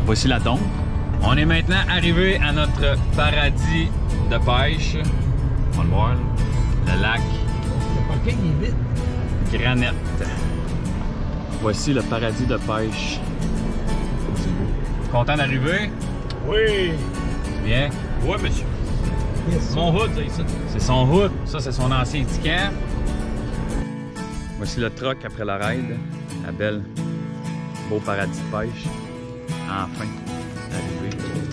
Voici la tombe. On est maintenant arrivé à notre paradis de pêche. On va le voir, là. Le lac. Le parking est vite. Granette. Voici le paradis de pêche. C'est beau. Content d'arriver? Oui! Bien. Oui, monsieur. Yes. Mon hood, c'est ça. C'est son hood. Ça, c'est son ancien étiquette. Voici le truck après la raid. La belle. Beau paradis de pêche. Enfin, arrivé.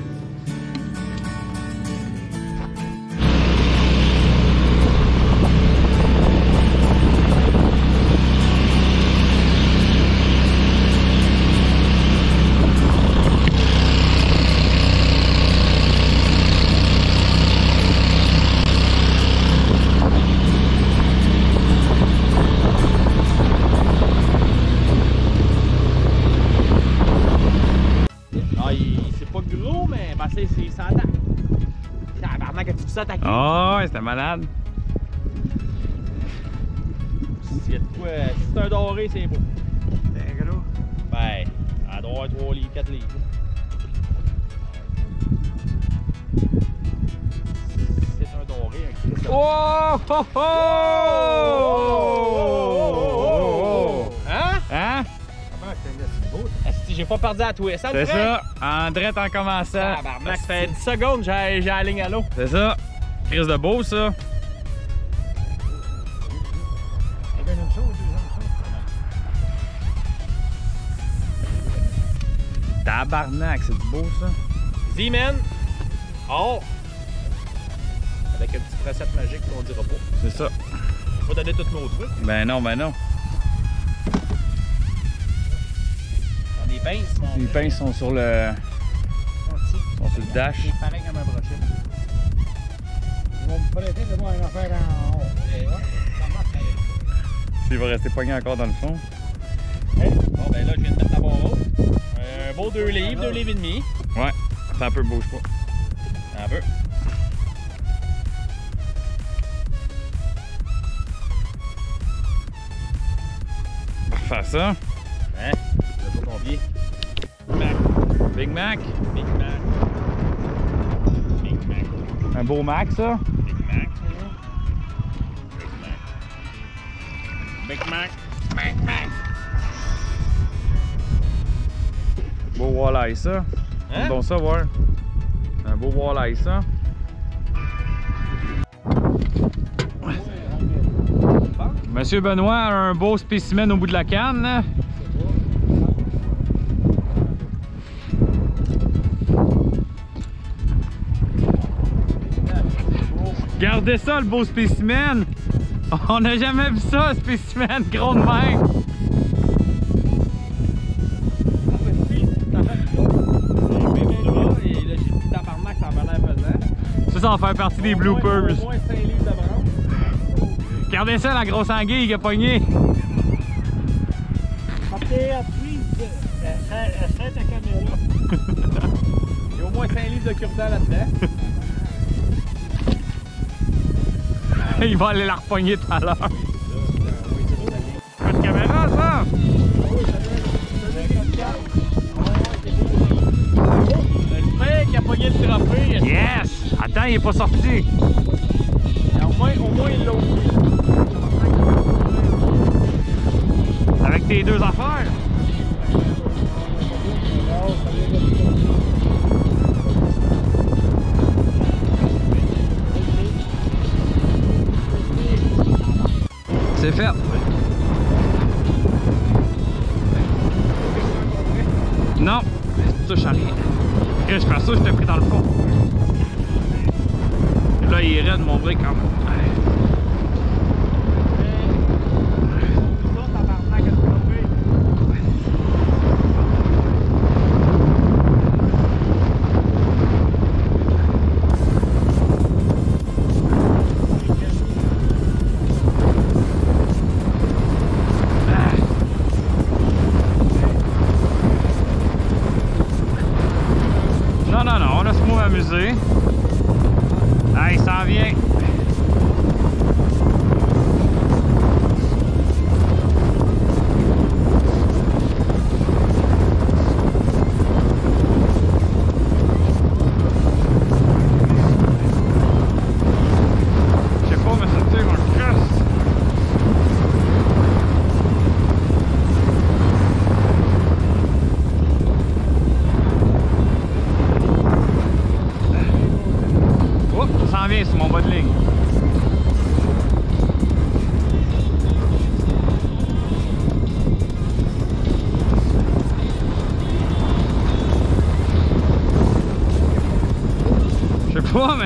C'est pas gros, mais ben, c'est ça attaque. Tabarnak, as-tu vu ça attaquer? Oh, c'était malade. S'il y a de quoi, si c'est un doré, c'est beau. C'est gros. Ben, elle doit avoir 3 livres, 4 livres. C'est un doré, un Christ. Oh! Oh! Oh! Oh! Hein? Hein? Comment c'est beau? Asti, j'ai pas perdu à twist. Ça, C'est ça, en drette en commençant. Tabarnak, ça fait 10 secondes, j'ai la ligne à l'eau. C'est ça. Chris de beau, ça. Il y a une chose, deuxième chose. Tabarnak, c'est du beau, ça. Z-Man. Oh! Avec une petite recette magique qu'on dira pas. C'est ça. On va donner tous nos trucs. Ben non, ben non. On est pinces, mon Les pinces sont sur le... sont sur le dash. C'est pareil comme un brochet. Ils vont me prêter de moi une affaire en haut. Et ouais, ça marche. Il va rester pogné encore dans le fond. Bon, ben là, je viens de mettre la barre haute. Un beau 2 livres, 2 livres et demi. Ouais. C'est un peu, bouge pas. Un peu. Faire ça. Hein? Je sais pas combien. Big Mac. Big Mac. Big Mac. Un beau Mac, ça. Big Mac. Big Mac. Big Mac. Beau walleye, ça. Hein? Donc ça, voir. Un beau walleye, ça. Monsieur Benoît a un beau spécimen au bout de la canne. Là. Regardez ça, le beau spécimen. On n'a jamais vu ça, un spécimen gros de même. Ça va faire partie des bloopers. Au moins 5 livres de branche. Regardez ça, la grosse anguille qui a pogné. Après, ta caméra. Il y a au moins 5 livres de cure-dent là-dedans. Il va aller la repogner tout à l'heure. Pas de caméra, ça? Le frère qui a pogné le trophée. Yes! Attends, il est pas sorti. Au moins il l'a oublié. Avec tes deux affaires. C'est fait. Non, ça je rien. Je fais ça, je t'ai pris dans le fond. Là, il est raide, mon brick, quand même. Non, on a ce mot amusé. Ah, il s'en vient.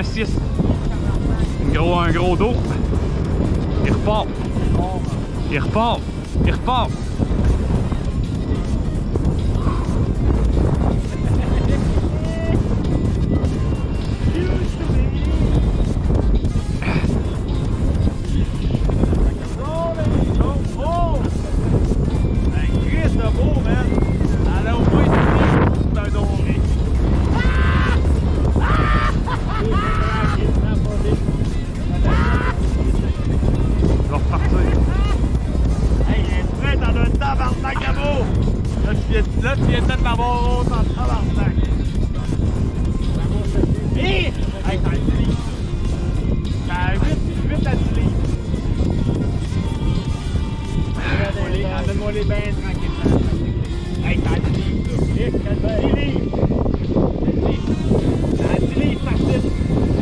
un 6. Un gros dos. Il repart. Il repart. Il repart. Là, tu viens de mettre ma barre haute en tabarnak. Hé! Hey, t'as 10 livres. T'as 8 à 10 livres. Amène-moi-les bien tranquillement. Hey, t'as 10 livres, là. 10 livres. T'as 10 livres, facile.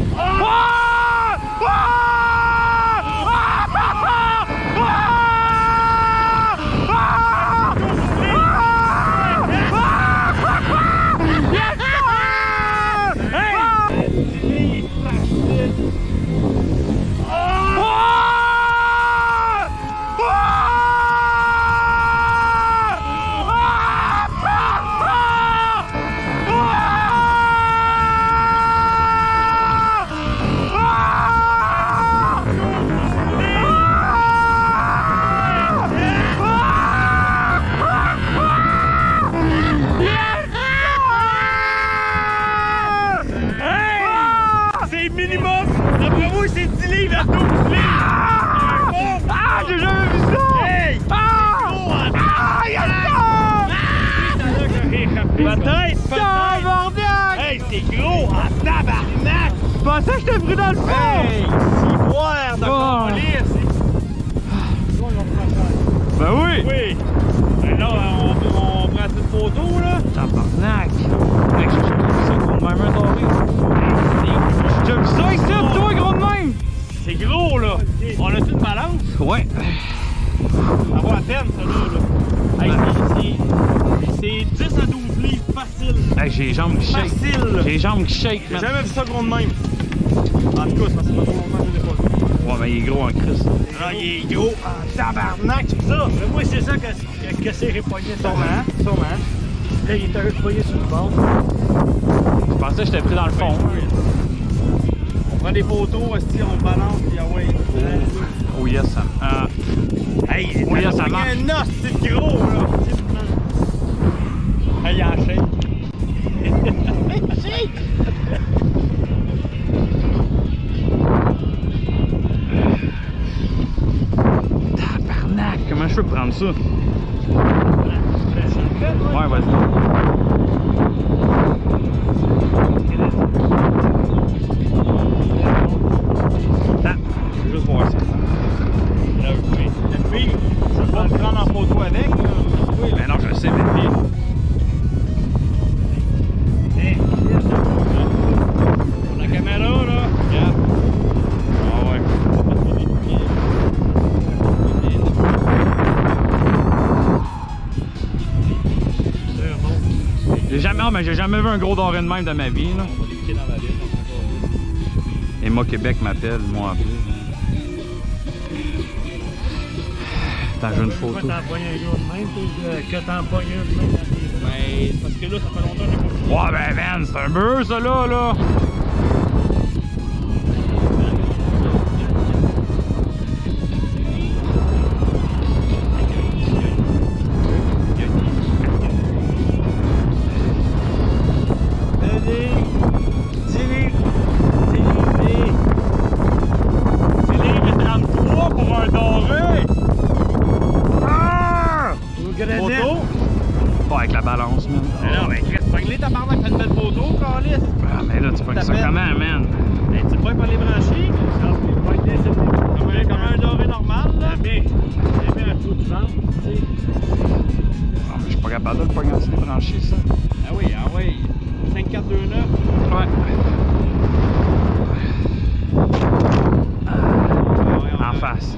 Minimum, d'après moi, c'est 10 livres à 12 livres. Ah, j'ai jamais vu ça. Hey! Peut-être. Hey, c'est gros en tabarnak. Je pensais que j'étais pris dans le fond. Hey, c'est boire de police. Ben oui. Oui. Ben là, on prend cette photo, là. Tabarnak. Mec, j'ai jamais vu ça, gros de même, un doré. J'ai déjà vu ça ici, toi, gros de même. C'est gros, là. On a-tu une balance? Ouais. Ça vaut à peine, ça, là. Hey, c'est 10 à 12 livres, facile. Hey, j'ai les jambes qui shake. Facile. J'ai les jambes qui shake, J'ai man. jamais vu ça gros de même. En tout cas, c'est parce que c'est pas trop longtemps que je l'ai pas vu. Ouais, mais il est gros en crise. Ah, il est gros en tabarnak, c'est ça. Mais moi, c'est ça que c'est répogné. Sûrement. Là, il est repogné sur le bord. Je pensais que j'étais pris dans le fond. On prend des photos, aussi, on balance, puis ah ouais. Oh yes, ça. Hey, oui, ça marche. Un os, c'est gros, là. Hey, il en shake. Shake! Tabarnak, comment je peux prendre ça? Ouais, vas-y. Attends, je vais juste voir ça. La fille, je vais le prendre en photo avec. Oui, mais non, je sais, mais fille. La caméra, là. Regarde. Ah ouais. J'ai jamais vu un gros doré de même de ma vie, là. On va les piquer dans la ville. Et moi, Québec m'appelle, moi en plus. Attends, j'ai une photo. Pourquoi t'en pognes un gros de même, que t'en pognes un de même? Ben, parce que là, ça fait longtemps que j'ai pas. Ouais, ben, man, c'est un beurre, ça, là. Pas avec la balance, man. Mais non, mais Chris, pogne-les ta barbe avec une belle photo, Carlis. Ah, mais là, tu pognes ça comment, man? Hey, tu peux pas les brancher? Comme un doré normal, là. Mais un coup de vent, tu sais. Ah, mais je suis pas capable de le pogner en brancher, ça. Ah oui, 5429. Ouais. En face.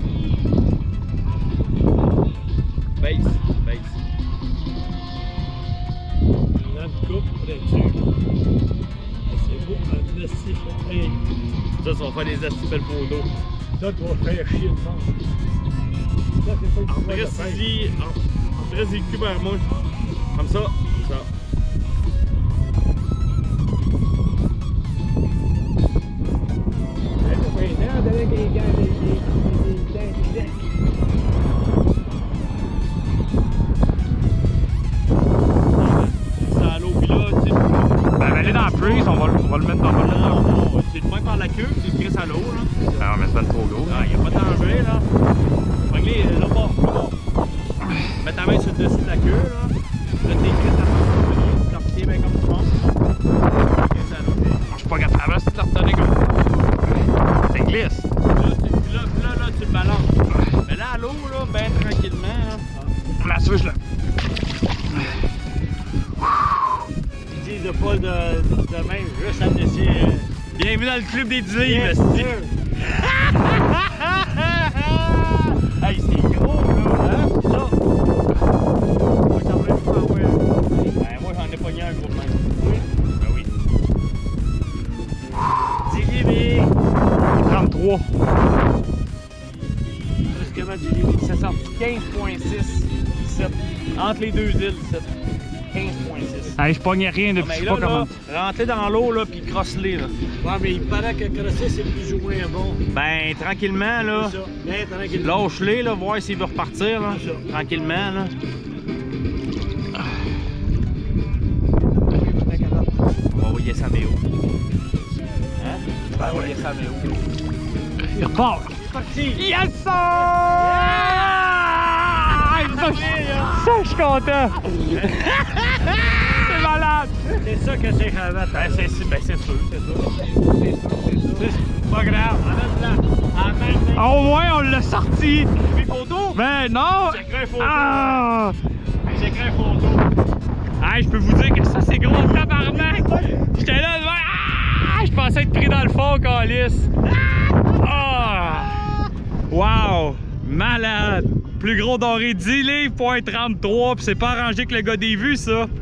Base. Une coupe là-dessus. C'est beau, un plastique. va faire des astuces belles photos. Ça, tu vas faire chier de temps. Ça, c'est pas une En histoire de vrai, pêche. si en vrai, le cul vers moi. Comme ça, comme ça. T'as pas été avec les gars, les dents. C'est à l'eau, puis là, tu sais. Ben, aller dans la freeze, on va le mettre dans le Non, c'est de même par la queue, tu le crisses à l'eau, là. Non, mais c'est pas trop gros. Ah, y a pas de danger, là. Regarde, là, bon, là. Mets ta main sur le dessus de la queue, là. Là, t'es crisses à l'eau. Tu l'as bien comme tu penses. Crisses à l'eau. Je suis pas capable, c'est de la retenir comme. C'est glisse. Là, tu le balances. Mais là, à l'eau, là, ben tranquillement, là. La switch, là. Ils disent de pas de même, juste à dessus. Bienvenue dans le club des 10 livres, esti. Hey, c'est gros, là, hein? Ça. Moi, ça me fait pas, ouais. Ben, moi, j'en ai pogné un gros de même. Oui? Ben oui. 10 livres. 33. Brusquement, 10 livres. Ça sort 15,6. 17. Entre les deux îles, 17. 15,6. Hey, je pognais rien depuis, Mais je sais là, pas comment. rentrez dans l'eau, là, puis crosse-les, là. Ouais, mais il paraît que crosser, c'est plus ou moins bon. Ben, tranquillement, là. C'est ça. Bien tranquillement. Lâche-les, là, voir s'il veut repartir, là. C'est ça. Tranquillement, là. On va envoyer ça à Méo. Hein? On va envoyer ça à Méo. Il repart. C'est parti! Yes, sir! Ça, je suis content. C'est malade. C'est ça que c'est cravate. Ben, c'est sûr, c'est sûr. C'est pas grave. Au moins, on l'a sorti. Puis photo? Ben non. J'ai écrit un photo. Ah! J'ai écrit un photo. Hey, je peux vous dire que ça, c'est gros tabarnak. J'étais là devant. Ah! Je pensais être pris dans le fond, calice. Ah! Wow! Malade! Plus gros doré, 10 livres, .33, pis c'est pas arrangé que le gars des vues, ça.